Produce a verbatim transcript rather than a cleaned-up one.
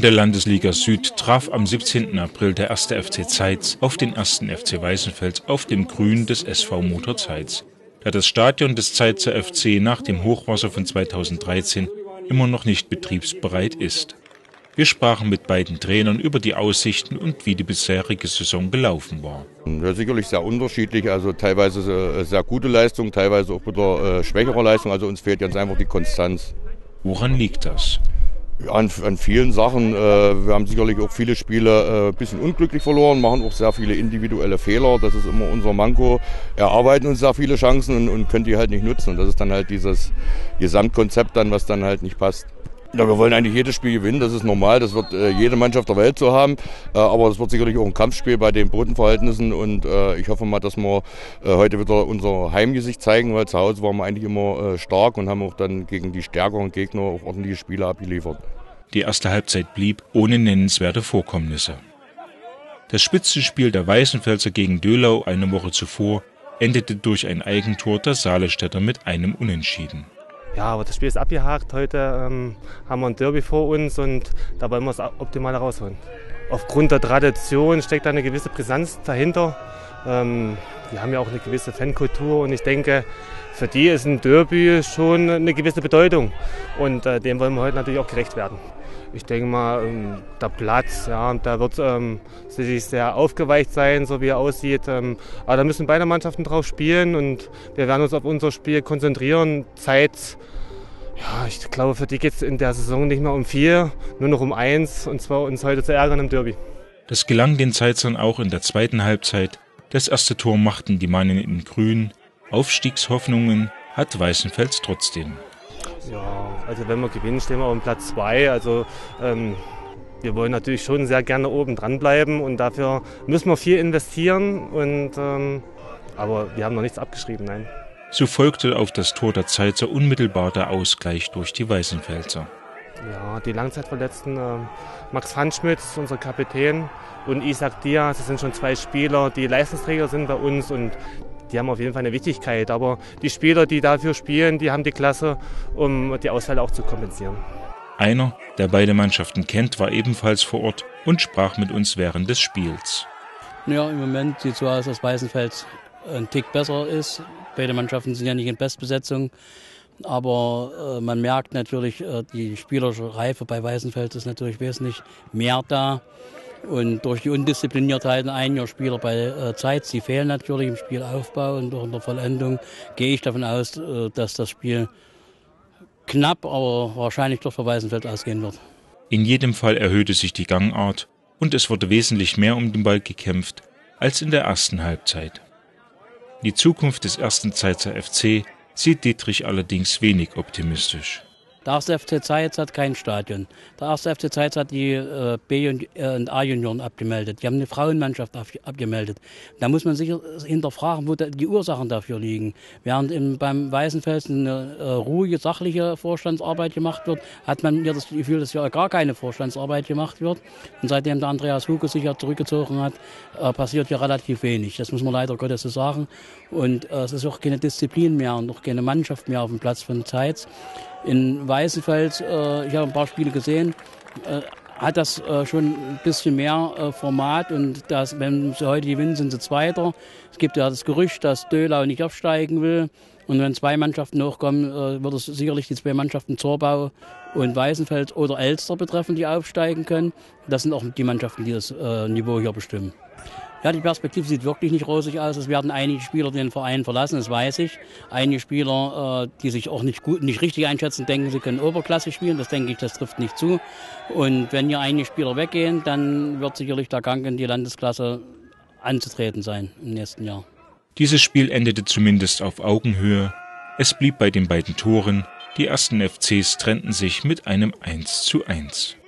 In der Landesliga Süd traf am siebzehnten April der erste F C Zeitz auf den ersten F C Weißenfels auf dem Grün des S V Motor Zeitz, da das Stadion des Zeitzer F C nach dem Hochwasser von zweitausenddreizehn immer noch nicht betriebsbereit ist. Wir sprachen mit beiden Trainern über die Aussichten und wie die bisherige Saison gelaufen war. Ja, sicherlich sehr unterschiedlich, also teilweise sehr gute Leistung, teilweise auch wieder äh, schwächere Leistung, also uns fehlt ganz einfach die Konstanz. Woran liegt das? Ja, an, an vielen Sachen. Äh, wir haben sicherlich auch viele Spiele ein äh, bisschen unglücklich verloren, machen auch sehr viele individuelle Fehler. Das ist immer unser Manko. Erarbeiten uns sehr viele Chancen und, und können die halt nicht nutzen. Und das ist dann halt dieses Gesamtkonzept dann, was dann halt nicht passt. Ja, wir wollen eigentlich jedes Spiel gewinnen, das ist normal, das wird äh, jede Mannschaft der Welt so haben, äh, aber es wird sicherlich auch ein Kampfspiel bei den Bodenverhältnissen und äh, ich hoffe mal, dass wir äh, heute wieder unser Heimgesicht zeigen, weil zu Hause waren wir eigentlich immer äh, stark und haben auch dann gegen die stärkeren Gegner auch ordentliche Spiele abgeliefert. Die erste Halbzeit blieb ohne nennenswerte Vorkommnisse. Das Spitzenspiel der Weißenfelser gegen Döhlau eine Woche zuvor endete durch ein Eigentor der Salestädter mit einem Unentschieden. Ja, aber das Spiel ist abgehakt. Heute ähm, haben wir ein Derby vor uns und da wollen wir es optimal rausholen. Aufgrund der Tradition steckt da eine gewisse Brisanz dahinter. Ähm, wir haben ja auch eine gewisse Fankultur und ich denke, für die ist ein Derby schon eine gewisse Bedeutung und äh, dem wollen wir heute natürlich auch gerecht werden. Ich denke mal, ähm, der Platz, ja, da wird ähm, sicherlich sehr aufgeweicht sein, so wie er aussieht. Ähm, aber da müssen beide Mannschaften drauf spielen und wir werden uns auf unser Spiel konzentrieren. Zeit, ja, ich glaube, für die geht es in der Saison nicht mehr um vier, nur noch um eins, und zwar uns heute zu ärgern im Derby. Das gelang den Zeitzern auch in der zweiten Halbzeit. Das erste Tor machten die Mannen in Grün. Aufstiegshoffnungen hat Weißenfels trotzdem. Ja, also wenn wir gewinnen, stehen wir auf Platz zwei. Also ähm, wir wollen natürlich schon sehr gerne oben dranbleiben und dafür müssen wir viel investieren. Und, ähm, aber wir haben noch nichts abgeschrieben, nein. So folgte auf das Tor der Zeitzer unmittelbar der Ausgleich durch die Weißenfelser. Ja, die Langzeitverletzten, äh, Max Pfannschmitz, unser Kapitän, und Isaac Diaz, das sind schon zwei Spieler, die Leistungsträger sind bei uns und die haben auf jeden Fall eine Wichtigkeit. Aber die Spieler, die dafür spielen, die haben die Klasse, um die Ausfälle auch zu kompensieren. Einer, der beide Mannschaften kennt, war ebenfalls vor Ort und sprach mit uns während des Spiels. Ja, im Moment sieht es so aus, dass Weißenfels ein Tick besser ist. Beide Mannschaften sind ja nicht in Bestbesetzung. Aber äh, man merkt natürlich, äh, die spielerische Reife bei Weißenfels ist natürlich wesentlich mehr da. Und durch die Undiszipliniertheit einiger Spieler bei äh, Zeitz, die fehlen natürlich im Spielaufbau und auch in der Vollendung, gehe ich davon aus, äh, dass das Spiel knapp, aber wahrscheinlich doch für Weißenfels ausgehen wird. In jedem Fall erhöhte sich die Gangart und es wurde wesentlich mehr um den Ball gekämpft als in der ersten Halbzeit. Die Zukunft des ersten Zeitzer F C sieht Dietrich allerdings wenig optimistisch. Der erste F C Zeitz hat kein Stadion. Der erste F C Zeitz hat die äh, B- und, äh, und A-Junioren abgemeldet. Die haben eine Frauenmannschaft ab, abgemeldet. Da muss man sich hinterfragen, wo da die Ursachen dafür liegen. Während im, beim Weißenfels eine äh, ruhige, sachliche Vorstandsarbeit gemacht wird, hat man mir das Gefühl, dass ja gar keine Vorstandsarbeit gemacht wird. Und seitdem der Andreas Huke sich ja zurückgezogen hat, äh, passiert ja relativ wenig. Das muss man leider Gottes so sagen. Und äh, es ist auch keine Disziplin mehr und auch keine Mannschaft mehr auf dem Platz von Zeitz. In Weißenfels, äh, ich habe ein paar Spiele gesehen, äh, hat das äh, schon ein bisschen mehr äh, Format und das, wenn sie heute gewinnen, sind sie Zweiter. Es gibt ja das Gerücht, dass Döhlau nicht aufsteigen will und wenn zwei Mannschaften hochkommen, äh, wird es sicherlich die zwei Mannschaften Zorbau und Weißenfels oder Elster betreffen, die aufsteigen können. Das sind auch die Mannschaften, die das äh, Niveau hier bestimmen. Ja, die Perspektive sieht wirklich nicht rosig aus. Es werden einige Spieler den Verein verlassen, das weiß ich. Einige Spieler, äh, die sich auch nicht gut, nicht richtig einschätzen, denken, sie können Oberklasse spielen. Das denke ich, das trifft nicht zu. Und wenn hier einige Spieler weggehen, dann wird sicherlich der Gang in die Landesklasse anzutreten sein im nächsten Jahr. Dieses Spiel endete zumindest auf Augenhöhe. Es blieb bei den beiden Toren. Die ersten F Cs trennten sich mit einem eins zu eins.